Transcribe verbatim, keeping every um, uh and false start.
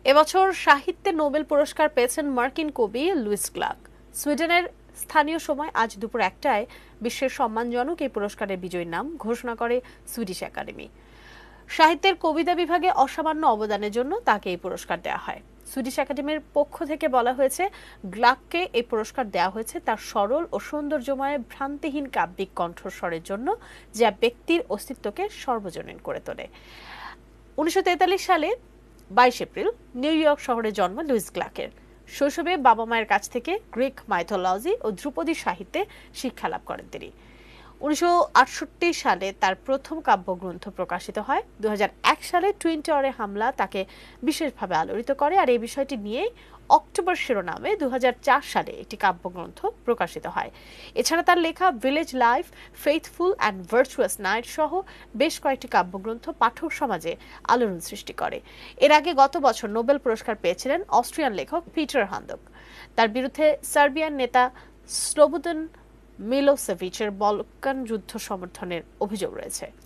এবছর সাহিত্যে নোবেল পুরস্কার পেয়েছেন মার্কিন কবি লুইস ক্লার্ক। সুইডেনের স্থানীয় সময় আজ দুপুর একটায় বিশ্বের সম্মানজনক এই পুরস্কারের বিজয়ীর নাম ঘোষণা করে সুইডিশ একাডেমি। সাহিত্যের কবিতা বিভাগে অসামান্য অবদানের জন্য তাকে এই পুরস্কার দেওয়া হয়। সুইডিশ একাডেমির পক্ষ থেকে বলা হয়েছে, গ্লাককে এই পুরস্কার দেওয়া হয়েছে তার সরল ও সৌন্দর্যময় ভ্রান্তিহীন কাব্যিক কণ্ঠস্বরের জন্য, যা ব্যক্তির অস্তিত্বকে সর্বজনীন করে তোলে। উনিশশো তেতাল্লিশ সালে বাইশ এপ্রিল নিউ ইয়র্ক শহরে জন্ম লুইস ক্লার্কের। শৈশবে বাবা মায়ের কাছ থেকে গ্রিক মাইথোলজি ও ধ্রুপদী সাহিত্যে শিক্ষা লাভ করেন তিনি। উনিশশো আটষট্টি সালে তার প্রথম কাব্যগ্রন্থ প্রকাশিত হয়। দু হাজার এক সালে টুইন টাওয়ারে হামলা তাকে বিশেষভাবে আলোড়িত করে, আর এই বিষয়টি নিয়েই অক্টোবর শিরোনামে দু হাজার চার সালে একটি কাব্যগ্রন্থ প্রকাশিত হয়। এছাড়া তার লেখা village life, faithful and virtuous knight সহ বেশ কয়েকটি কাব্যগ্রন্থ পাঠক সমাজে আলোড়ন সৃষ্টি করে। এর আগে গত বছর নোবেল পুরস্কার পেয়েছিলেন অস্ট্রিয়ান লেখক পিটার হান্দক। তার বিরুদ্ধে সার্বিয়ান নেতা স্লোবোদান মিলোসেভিচের বলকান যুদ্ধ সমর্থনের অভিযোগ রয়েছে।